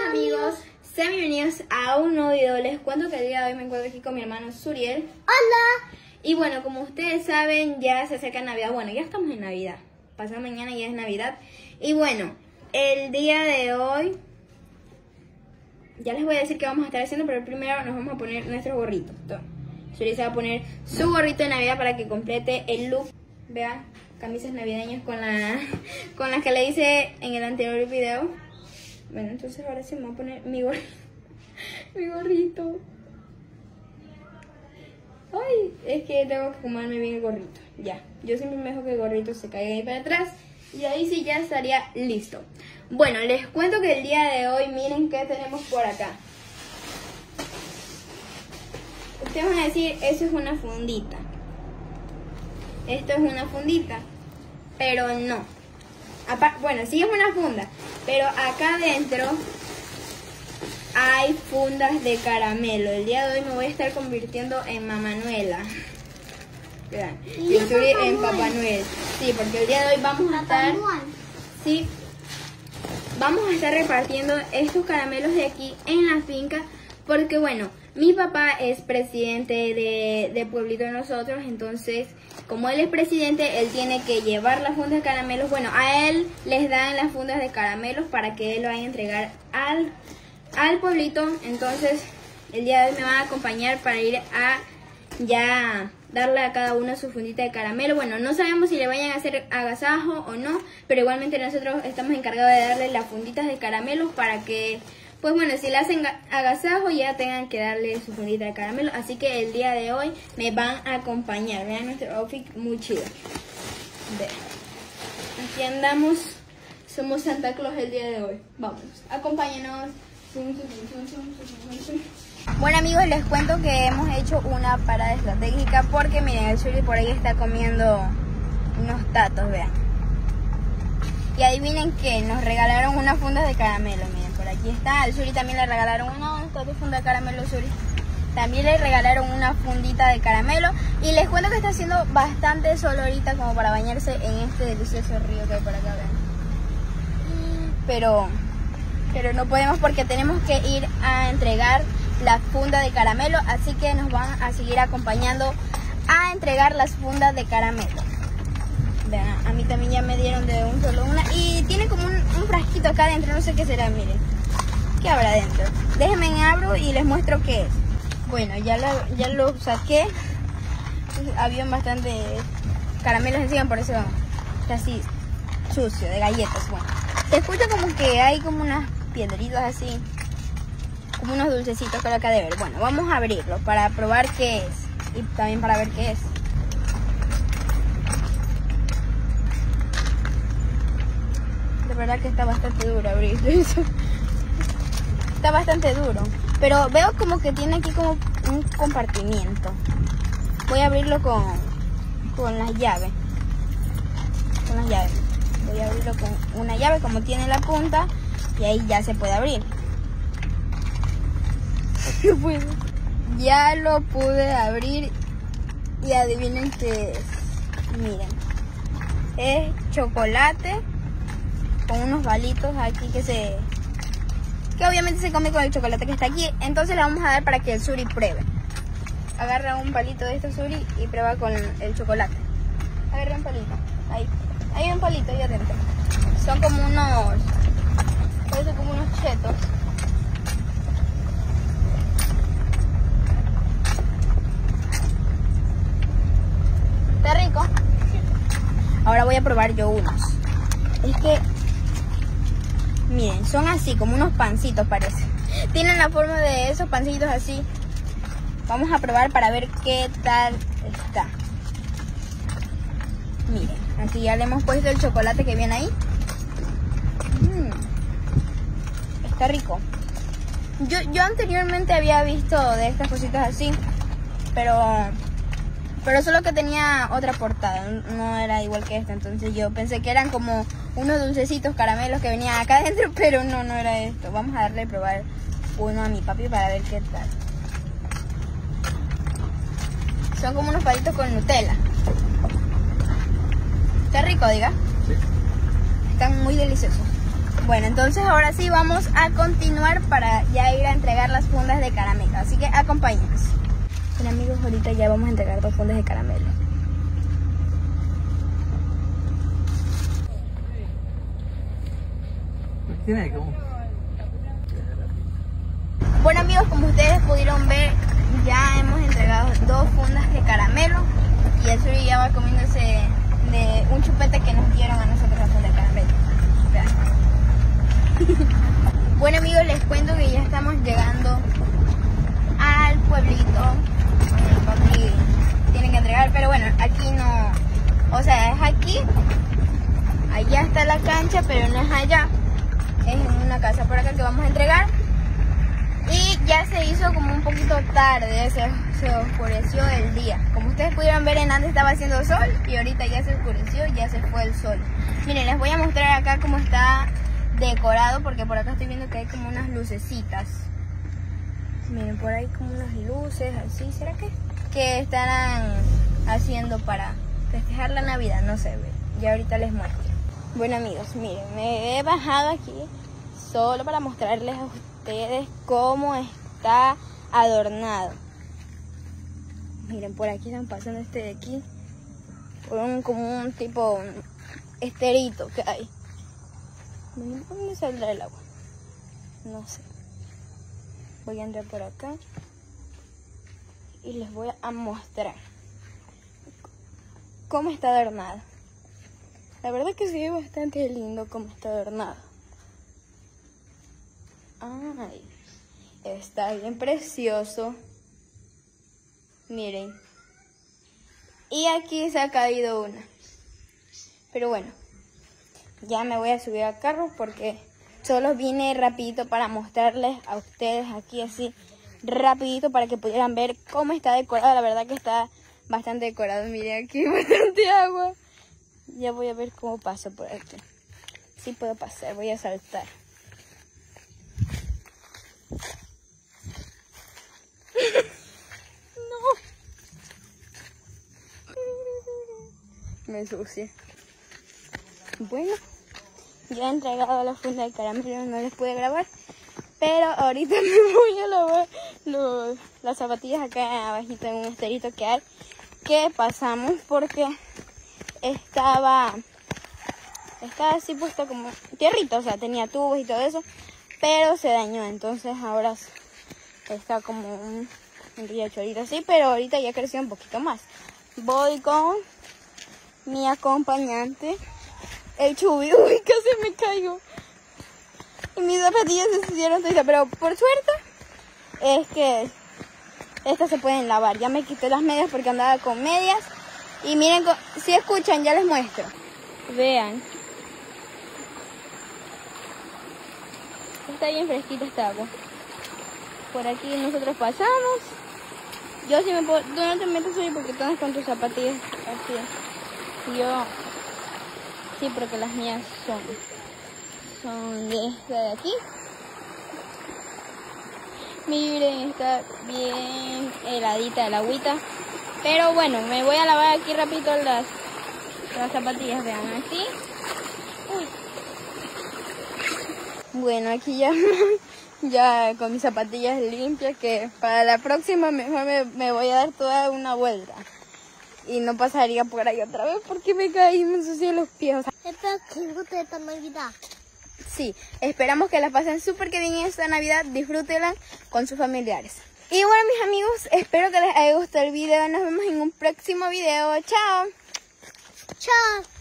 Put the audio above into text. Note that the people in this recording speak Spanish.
amigos, sean bienvenidos a un nuevo video. Les cuento que el día de hoy me encuentro aquí con mi hermano Suriel. ¡Hola! Y bueno, como ustedes saben, ya se acerca Navidad. Bueno, ya estamos en Navidad. Pasado mañana ya es Navidad. Y bueno, el día de hoy ya les voy a decir qué vamos a estar haciendo, pero primero nos vamos a poner nuestros gorritos. Suriel se va a poner su gorrito de Navidad para que complete el look. Vean, camisas navideñas con las que le hice en el anterior video. Bueno, entonces ahora sí me voy a poner mi gorrito. Ay, es que tengo que acomodarme bien el gorrito. Ya, yo siempre me dejo que el gorrito se caiga ahí para atrás. Y ahí sí ya estaría listo. Bueno, les cuento que el día de hoy, miren qué tenemos por acá. Ustedes van a decir, eso es una fundita. Esto es una fundita, pero no. Bueno, sí es una funda, pero acá adentro hay fundas de caramelo. El día de hoy me voy a estar convirtiendo en Mamá Noela. Vean, yo estoy en Papá Noel. Sí, porque el día de hoy vamos a estar... Sí, vamos a estar repartiendo estos caramelos de aquí en la finca. Porque bueno, mi papá es presidente de Pueblito de Nosotros. Entonces, como él es presidente, él tiene que llevar las fundas de caramelos. Bueno, a él les dan las fundas de caramelos para que él lo vaya a entregar al pueblito. Entonces, el día de hoy me van a acompañar para ir a ya darle a cada uno su fundita de caramelo. Bueno, no sabemos si le vayan a hacer agasajo o no, pero igualmente nosotros estamos encargados de darle las funditas de caramelo para que, pues bueno, si le hacen agasajo ya tengan que darle su fundita de caramelo. Así que el día de hoy me van a acompañar. Vean nuestro outfit muy chido. Vean, aquí andamos. Somos Santa Claus el día de hoy. Vamos, acompáñenos. Bueno amigos, les cuento que hemos hecho una parada estratégica porque miren, el Suri por ahí está comiendo unos tatos, vean. Y adivinen que nos regalaron unas fundas de caramelo, miren, por aquí está. Al Suri también le regalaron una funda de caramelo, Suri. También le regalaron una fundita de caramelo. Y les cuento que está haciendo bastante sol ahorita como para bañarse en este delicioso río que hay por acá, vean. Pero no podemos porque tenemos que ir a entregar la funda de caramelo, así que nos van a seguir acompañando a entregar las fundas de caramelo. Vean, a mí también ya me dieron de un solo una y tiene como un frasquito acá adentro, no sé qué será, miren. ¿Qué habrá adentro? Déjenme abro y les muestro qué es. Bueno, ya lo saqué. Había bastante caramelos encima, por eso está así sucio, de galletas. Bueno, se escucha como que hay como unas piedritas así, como unos dulcecitos que lo acá de ver. Bueno, vamos a abrirlo para probar qué es y también para ver qué es. De verdad que está bastante duro abrir eso. Está bastante duro, pero veo como que tiene aquí como un compartimiento. Voy a abrirlo con las llaves. Voy a abrirlo con una llave como tiene la punta y ahí ya se puede abrir. Ya lo pude abrir y adivinen qué es. Miren, es chocolate con unos palitos aquí que obviamente se come con el chocolate que está aquí. Entonces le vamos a dar para que el Suri pruebe. Agarra un palito de este Suri y prueba con el chocolate. Agarra un palito, ahí hay un palito ahí adentro. Son como parece como unos chetos. ¿Está rico? Ahora voy a probar yo unos. Es que, miren, son así, como unos pancitos parece. Tienen la forma de esos pancitos así. Vamos a probar para ver qué tal está. Miren, aquí ya le hemos puesto el chocolate que viene ahí. Está rico. Yo anteriormente había visto de estas cositas así, pero solo que tenía otra portada, no era igual que esta. Entonces yo pensé que eran como unos dulcecitos caramelos que venían acá adentro, pero no era esto. Vamos a darle a probar uno a mi papi para ver qué tal. Son como unos palitos con Nutella. Está rico, diga. Sí. Están muy deliciosos. Bueno, entonces ahora sí vamos a continuar para ya ir a entregar las fundas de caramelo. Así que acompáñenos. Bueno amigos, ahorita ya vamos a entregar 2 fundas de caramelo. Bueno amigos, como ustedes pudieron ver, ya hemos entregado 2 fundas de caramelo. Y el Suri ya va comiéndose de un chupete que nos dieron a nosotros la funda de caramelo. Vean. Bueno amigos, les cuento que ya estamos llegando al pueblito. Papi tienen que entregar, pero bueno, aquí no, o sea, es aquí. Allá está la cancha, pero no es allá. Es en una casa por acá que vamos a entregar. Y ya se hizo como un poquito tarde, se oscureció el día. Como ustedes pudieron ver, en antes estaba haciendo sol y ahorita ya se oscureció, ya se fue el sol. Miren, les voy a mostrar acá cómo está decorado, porque por acá estoy viendo que hay como unas lucecitas. Miren, por ahí como unas luces así, ¿será que estarán haciendo para festejar la Navidad? No sé, ya ahorita les muestro. Bueno amigos, miren, me he bajado aquí solo para mostrarles a ustedes cómo está adornado. Miren, por aquí están pasando este de aquí, por como un tipo esterito que hay. Miren, ¿dónde saldrá el agua? No sé. Voy a entrar por acá y les voy a mostrar cómo está adornado. La verdad que se ve bastante lindo cómo está adornado. Ay, está bien precioso. Miren. Y aquí se ha caído una. Pero bueno, ya me voy a subir al carro porque solo vine rapidito para mostrarles a ustedes aquí así rapidito para que pudieran ver cómo está decorado. La verdad que está bastante decorado. Miren, aquí hay bastante agua. Ya voy a ver cómo paso por aquí. Sí puedo pasar, voy a saltar. No. Me ensucié. Bueno, ya he entregado la funda de caramelo, no les pude grabar. Pero ahorita me voy a lavar las zapatillas acá abajito en un esterito que hay. Que pasamos porque estaba así puesto como tierrita, o sea, tenía tubos y todo eso, pero se dañó, entonces ahora está como un riachuelito así, pero ahorita ya creció un poquito más. Voy con mi acompañante, el Chubi. Uy, casi me caigo. Y mis zapatillas se hicieron trizas, pero por suerte es que estas se pueden lavar. Ya me quité las medias porque andaba con medias. Y miren, si escuchan, ya les muestro. Vean. Está bien fresquita esta agua. Por aquí nosotros pasamos. Yo sí me puedo... Tú no te metes hoy porque tú andas con tus zapatillas así. Yo... Sí, porque las mías son de esta de aquí. Miren, está bien heladita el agüita. Pero bueno, me voy a lavar aquí rapidito las zapatillas, vean, así. Uy. Bueno, aquí ya con mis zapatillas limpias, que para la próxima mejor me voy a dar toda una vuelta. Y no pasaría por ahí otra vez porque me caí y me ensucié los pies. Espero que les guste esta Navidad. Sí, esperamos que la pasen súper bien esta Navidad, disfrútenla con sus familiares. Y bueno mis amigos, espero que les haya gustado el video, nos vemos en un próximo video, chao. Chao.